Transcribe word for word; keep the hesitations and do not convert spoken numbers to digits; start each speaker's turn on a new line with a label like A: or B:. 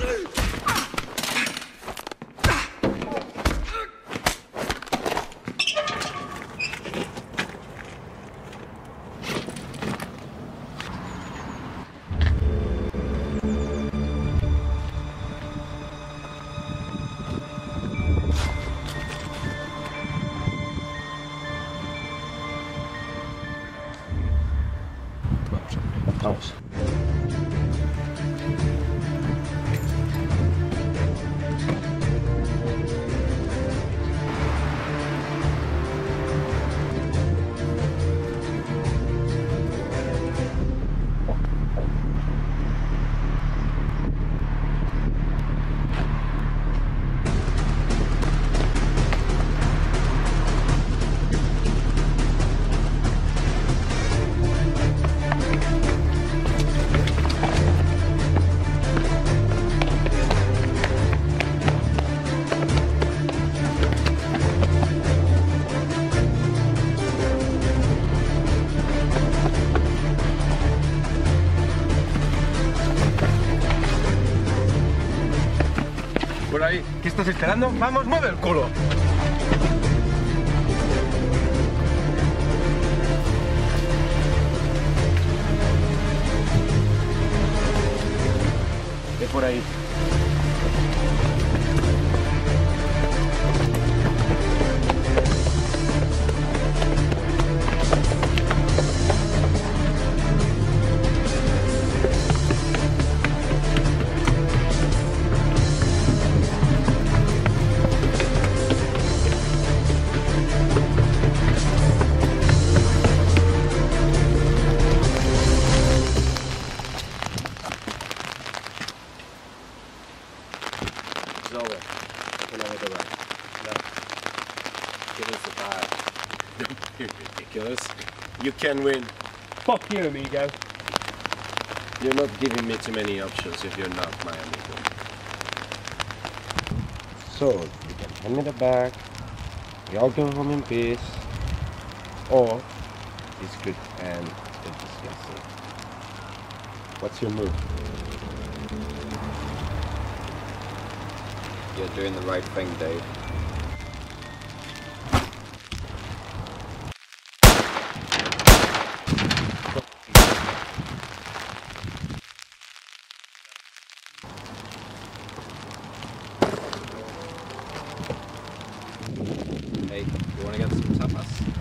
A: Vamos.
B: Por ahí. ¿Qué estás esperando? ¡Vamos, mueve el culo!
A: Ve por ahí.
C: It's over. We're not gonna run. No. Give us the bar. Don't be ridiculous. You can win.
B: Fuck you, amigo.
C: You're not giving me too many options if you're not my amigo.
A: So, you can hand me the bag, we all go home in peace, or it's good and it's disgusting. What's your move?
D: You're doing the right thing, Dave. Hey, you wanna get some tapas?